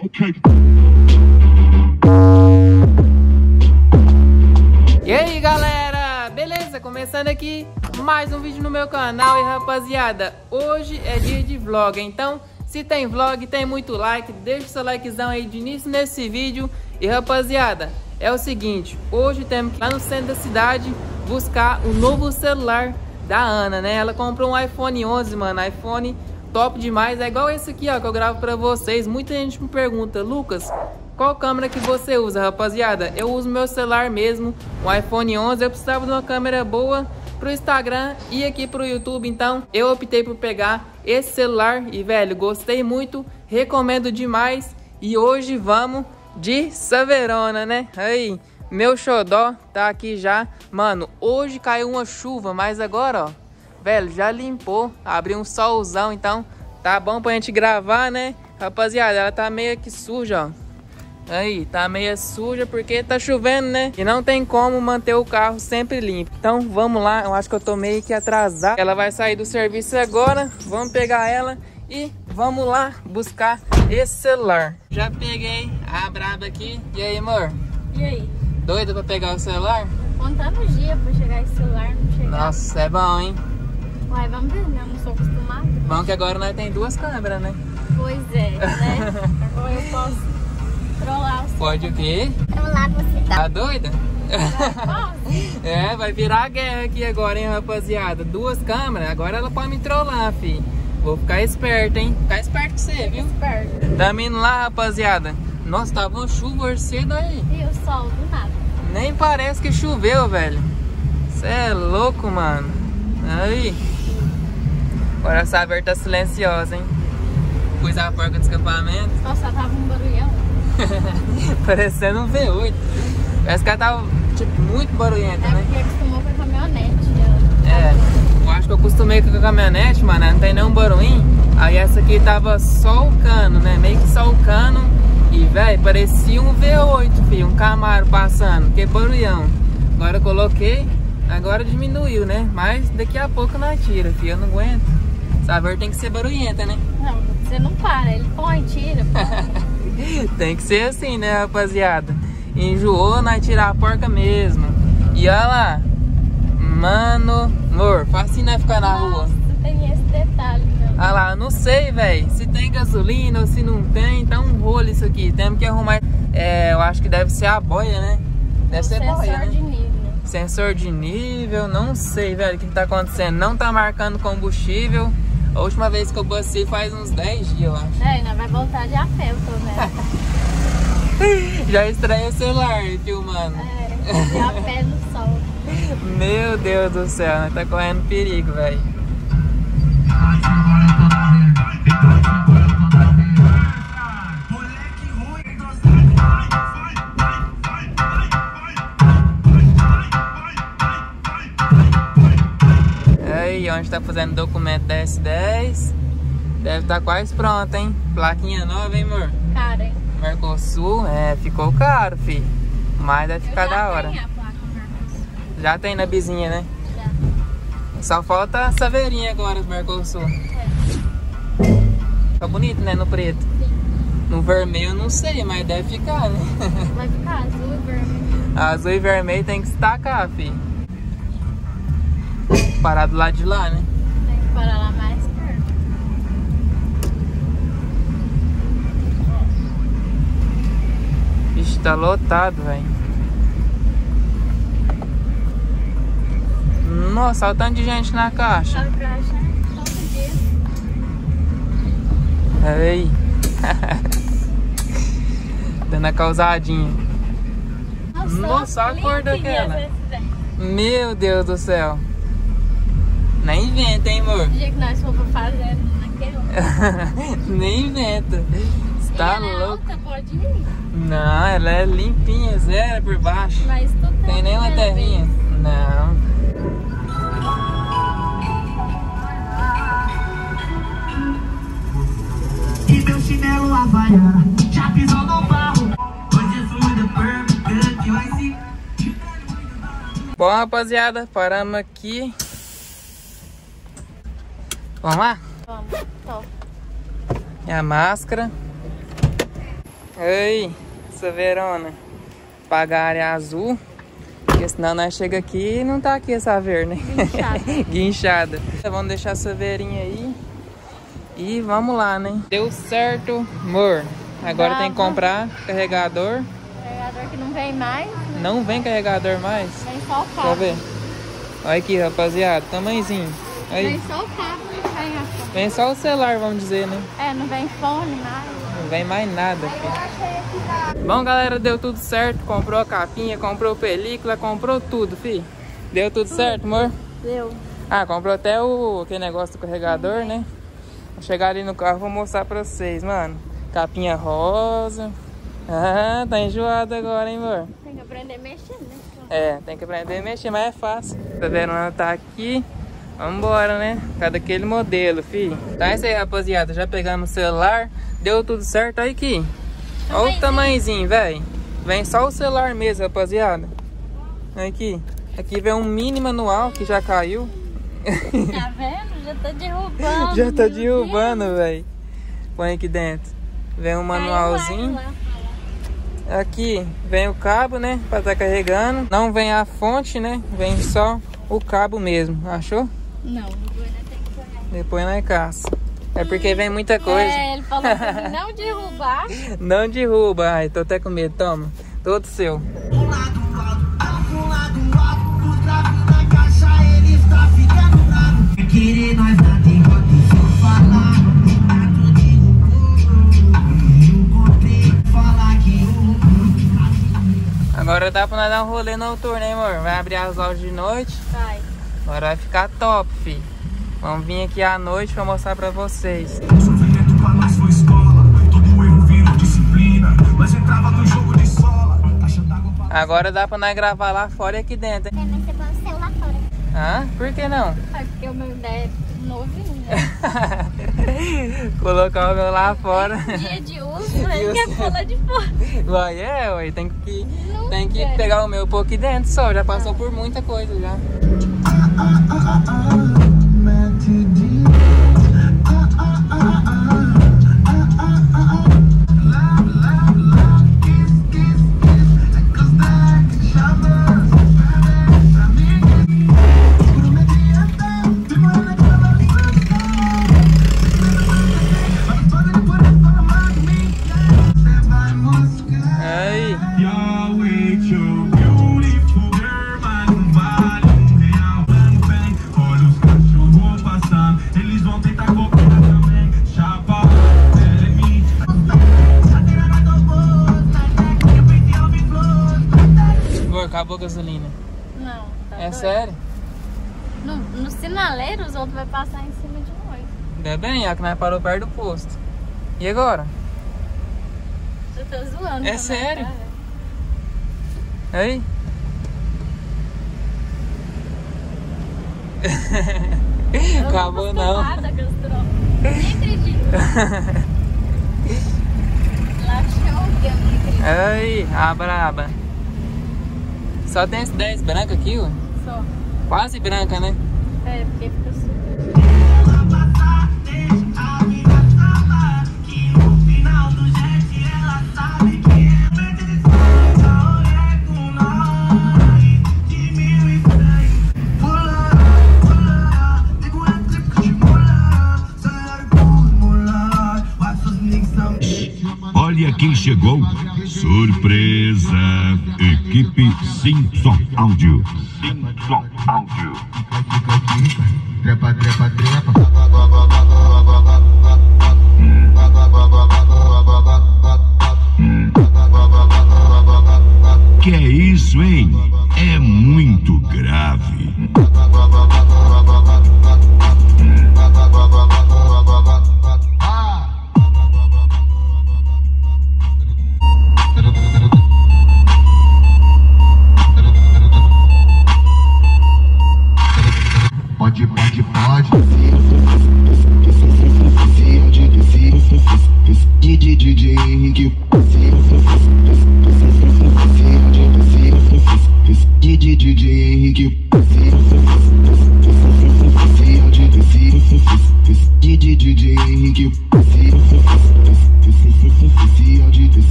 Ok. E aí galera, beleza? Começando aqui mais um vídeo no meu canal. E rapaziada, hoje é dia de vlog, então se tem vlog, tem muito like, deixa o seu likezão aí de início nesse vídeo. E rapaziada, é o seguinte, hoje temos que ir lá no centro da cidade buscar o novo celular da Ana, né? Ela comprou um iPhone 11, mano, iPhone top demais, é igual esse aqui, ó, que eu gravo pra vocês. Muita gente me pergunta, Lucas, qual câmera que você usa, rapaziada? Eu uso meu celular mesmo, um iPhone 11. Eu precisava de uma câmera boa pro Instagram e aqui pro YouTube, então eu optei por pegar esse celular e, velho, gostei muito, recomendo demais. E hoje vamos de Saverona, né? Aí, meu xodó tá aqui já. Mano, hoje caiu uma chuva, mas agora, ó, velho, já limpou, abriu um solzão, então tá bom pra gente gravar, né? Rapaziada, ela tá meio que suja, ó. Aí, tá meio suja porque tá chovendo, né? E não tem como manter o carro sempre limpo. Então, vamos lá. Eu acho que eu tô meio que atrasado. Ela vai sair do serviço agora. Vamos pegar ela e vamos lá buscar esse celular. Já peguei a braba aqui. E aí, amor? E aí? Doida pra pegar o celular? Contando os dias pra chegar esse celular, não chegar. Nossa, é bom, hein? Uai, vamos ver, né? Eu não sou acostumada. Bom que agora nós tem duas câmeras, né? Pois é, né? Agora eu posso trollar você. Pode o quê? Trollar você. Tá doida? Posso? É, vai virar guerra aqui agora, hein, rapaziada? Duas câmeras, agora ela pode me trollar, fi. Vou ficar esperto, hein? Ficar esperto com você, viu? Esperto. Tamo indo lá, rapaziada. Nossa, tava uma chuva hoje cedo aí. E o sol, do nada. Nem parece que choveu, velho. Cê é louco, mano. Aí. Agora a Saver tá silenciosa, hein? Pus a porca de escapamento. Nossa, tava um barulhão. Parecendo um V8. Parece que ela tava, tipo, muito barulhenta, É né? porque acostumou com a caminhonete. É, eu acho que eu acostumei com a caminhonete, mano, não tem nenhum barulhinho. Aí essa aqui tava só o cano, né? Meio que só o cano. E, velho, parecia um V8, filho, um Camaro passando. Que barulhão. Agora eu coloquei, agora diminuiu, né? Mas daqui a pouco nós tira, filho, eu não aguento. Saber tem que ser barulhenta, né? Não, você não para, ele põe, tira, põe. Tem que ser assim, né, rapaziada? Enjoou, nós tirar a porca mesmo. E olha lá. Mano, amor, facinho nós ficar na rua. Nossa, tem esse detalhe, meu. Ah lá, eu não sei, velho, se tem gasolina ou se não tem, tá um rolo isso aqui. Temos que arrumar. É, eu acho que deve ser a boia, né? Deve ser boia, Sensor né? de nível. Sensor de nível, não sei, velho, o que tá acontecendo. Não tá marcando combustível. A última vez que eu passei faz uns 10 dias, eu acho. É, ainda vai voltar de a pé, eu tô vendo. Já estranhei o celular filmando. É, de a pé no sol. Meu Deus do céu, nós tá correndo perigo, velho. Aí, onde tá fazendo documento da S10. Deve estar quase pronto, hein? Plaquinha nova, hein, amor? Cara, hein? Mercosul, ficou caro, fi. Mas vai ficar da hora. Tem a placa Mercosul. Já tem na bizinha, né? Já. Só falta a saveirinha agora do Mercosul. Fica bonito, né? No preto. Sim. No vermelho eu não sei, mas deve ficar, né? Vai ficar azul e vermelho. Azul e vermelho tem que destacar, fi. Parar do lado de lá, né? Tem que parar lá mais perto. Vixe, tá lotado, velho. Nossa, olha o tanto de gente na caixa. A caixa todo dia. Aí. Dando a causadinha. Nossa, a cor daquela. Meu Deus do céu. Nem inventa, hein, amor? O dia que nós fomos fazer naquela. Nem inventa. Você tá ela é louco? alta, pode ir. Não, ela é limpinha, zero por baixo. Mas tu Tem nem uma terrinha. Não. E meu chinelo havaiana já pisou no barro. Hoje fui the perfect que vai se. Bom, rapaziada, paramos aqui. Vamos lá? Vamos, top. É a máscara. Ei, essa verona. Pagar a área azul. Porque senão nós chega aqui e não tá aqui essa ver, né? Guinchada. Guinchada. Vamos deixar essa verinha aí. E vamos lá, né? Deu certo, amor. Agora tem que comprar carregador. Carregador que não vem mais. Né? Não vem carregador mais? Vem só o cabo. Deixa eu ver. Olha aqui, rapaziada. Tamanhozinho. Aí. Vem só o cabo, não vem a fone. Vem só o celular, vamos dizer, né? É, não vem fone, nada. Não vem mais nada, filho. Bom, galera, deu tudo certo. Comprou a capinha, comprou película, comprou tudo, filho. Deu tudo certo, amor? Deu. Ah, comprou até aquele negócio do carregador, né? Vou chegar ali no carro e vou mostrar pra vocês, mano. Capinha rosa. Ah, tá enjoado agora, hein, amor? Tem que aprender a mexer, né? É, tem que aprender a mexer, mas é fácil. Tá vendo? Ela tá aqui. Vambora, né? Tá daquele modelo, fi. Tá, é isso aí, rapaziada. Já pegamos o celular. Deu tudo certo. Olha aqui. Olha o tamanhozinho, velho. Vem só o celular mesmo, rapaziada. Olha aqui. Aqui vem um mini manual que já caiu. Tá vendo? Já tá derrubando. Já tá derrubando, velho. Põe aqui dentro. Vem um manualzinho. Aqui vem o cabo, né? Pra estar carregando. Não vem a fonte, né? Vem só o cabo mesmo. Achou? Não, depois nós caça. É porque vem muita coisa. É, ele falou pra mim não derrubar. Não derruba. Ai, tô até com medo. Toma. Todo seu. Querer nós na derrota e só falar. Agora dá pra nós dar um rolê noturno, hein, amor? Vai abrir as lojas de noite. Vai. Agora vai ficar top, fi. Vamos vir aqui à noite pra mostrar pra vocês. Sofrimento pra nós foi escola. Todo erro virou disciplina. Mas entrava no jogo de sola. Agora dá pra nós gravar lá fora e aqui dentro, hein? Mas você pode ser lá fora. Hã? Por que não? É porque o meu é novinho, né? Colocar o meu lá fora. Dia de uso, ele quer pular de fora. Ué, ué, tem que pegar o meu por aqui dentro só. Já passou por muita coisa já. Acabou a gasolina. Não, tá É doido. sério? No sinaleiro, os outros vão passar em cima de nós. Ainda bem, é que nós parou perto do posto. E agora? Eu tô zoando. É sério? Aí? Acabou não. Nem acredito. Lá show que eu não acredito. Aí, a braba. Só tem esse 10 branca aqui, ó. Só. Quase branca, né? É, porque fica super. Olha quem chegou. Surpresa. Equipe Simpson Áudio. Simpson Áudio. Trepa, trepa, trepa. Que é isso, hein? É muito grave. Pode. DJ Henrique. DJ Henrique.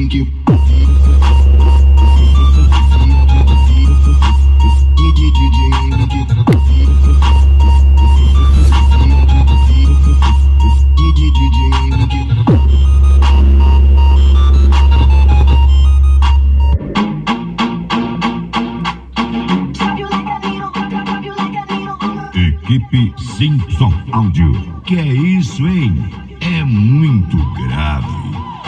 Equipe Simpson Áudio. Que é isso, hein? É muito grave.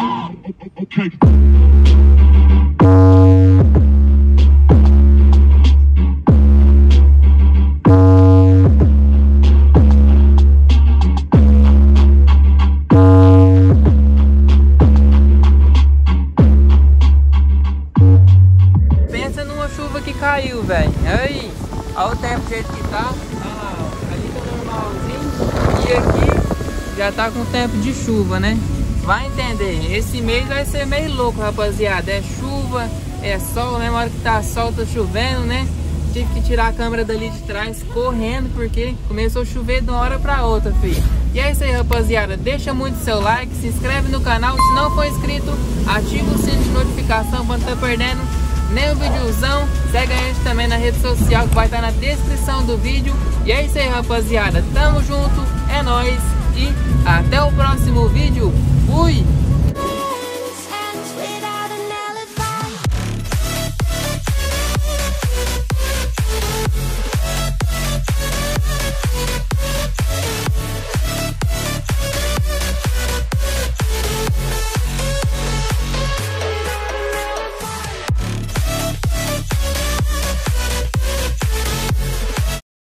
Pensa numa chuva que caiu, velho. Aí, olha o tempo do jeito que tá. Ali tá normalzinho. E aqui já tá com tempo de chuva, né? Vai entender. Esse mês vai ser meio louco, rapaziada. É chuva, é sol, né? Na hora que tá sol, tá chovendo, né? Tive que tirar a câmera dali de trás correndo, porque começou a chover de uma hora pra outra, filho. E é isso aí, rapaziada. Deixa muito seu like, se inscreve no canal. Se não for inscrito, ativa o sininho de notificação pra não tá perdendo nem o videozão. Segue a gente também na rede social que vai estar na descrição do vídeo. E é isso aí, rapaziada. Tamo junto, é nóis e até o próximo vídeo. Fui!